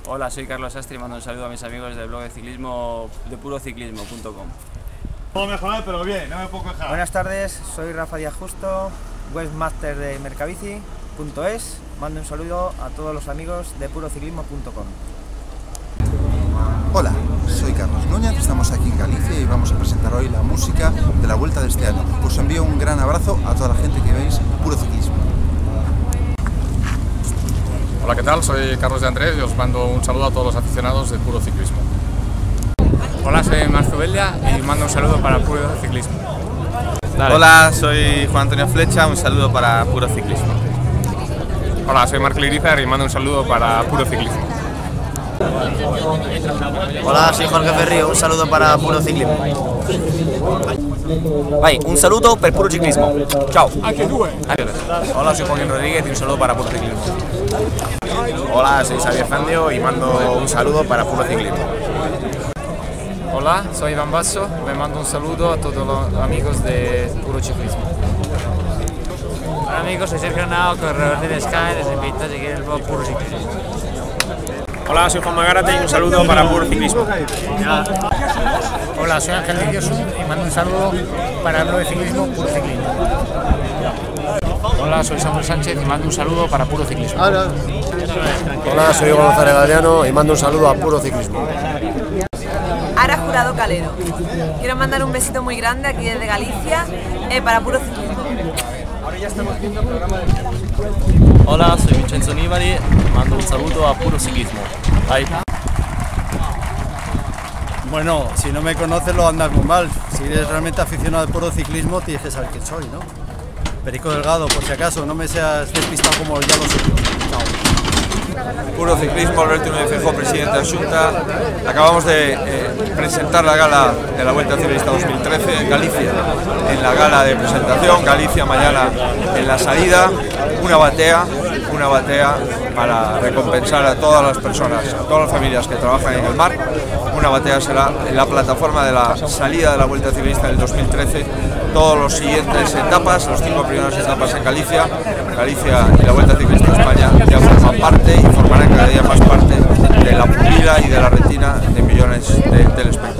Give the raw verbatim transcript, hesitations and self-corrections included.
Hola, soy Carlos Sastre y mando un saludo a mis amigos del blog de ciclismo de puro ciclismo punto com. Puedo mejorar, pero bien, no me puedo quejar. Buenas tardes, soy Rafa Díaz Justo, webmaster de mercabici punto es. Mando un saludo a todos los amigos de puro ciclismo punto com. Hola, soy Carlos Núñez, estamos aquí en Galicia y vamos a presentar hoy la música de la Vuelta de este año. Os envío un gran abrazo a toda la gente que veis Puro Ciclismo. Hola, ¿qué tal? Soy Carlos de Andrés y os mando un saludo a todos los aficionados de Puro Ciclismo. Hola, soy Marzo Belia y mando un saludo para Puro Ciclismo. Dale. Hola, soy Juan Antonio Flecha, un saludo para Puro Ciclismo. Hola, soy Marc Lirizar y mando un saludo para Puro Ciclismo. Hola, soy Jorge Ferrío, un saludo para Puro Ciclismo. Vai, un saludo per Puro Ciclismo. Ciao. Hola, soy Joaquín Rodríguez y un saludo para Puro Ciclismo. Hola, soy Xavier Fandio y mando un saludo para Puro Ciclismo. Hola, soy Iván Basso, me mando un saludo a todos los amigos de Puro Ciclismo. Hola amigos, soy Sergio Nao, corredor de Sky, les invito a seguir el blog Puro Ciclismo. Hola, soy Juan Magarate y un saludo para Puro Ciclismo. Hola, soy Ángel Vidioso y mando un saludo para el blog de ciclismo Puro Ciclismo. Hola, soy Samuel Sánchez y mando un saludo para Puro Ciclismo. Hola, soy González Galeano y mando un saludo a Puro Ciclismo. Ara Jurado Calero. Quiero mandar un besito muy grande aquí desde Galicia eh, para Puro Ciclismo. Hola, soy Vincenzo Nibali, mando un saludo a Puro Ciclismo. Bye. Bueno, si no me conoces lo andas muy mal. Si eres realmente aficionado al puro ciclismo, tienes que saber quién soy, ¿no? Perico Delgado, por si acaso, no me seas despistado como ya lo soy yo. Chao. Puro Ciclismo, Alberto Núñez Feijóo, presidente de la Xunta. Acabamos de eh, presentar la gala de la Vuelta Ciclista dos mil trece en Galicia, en la gala de presentación, Galicia mañana en la salida, una batea, una batea para recompensar a todas las personas, a todas las familias que trabajan en el mar. Una batea será en la plataforma de la salida de la Vuelta Ciclista del dos mil trece, todos los siguientes etapas, los cinco primeras etapas en Galicia, Galicia y la Vuelta Ciclista de España ya forman parte y formarán cada día más parte de la pupila y de la retina de millones de telespectadores.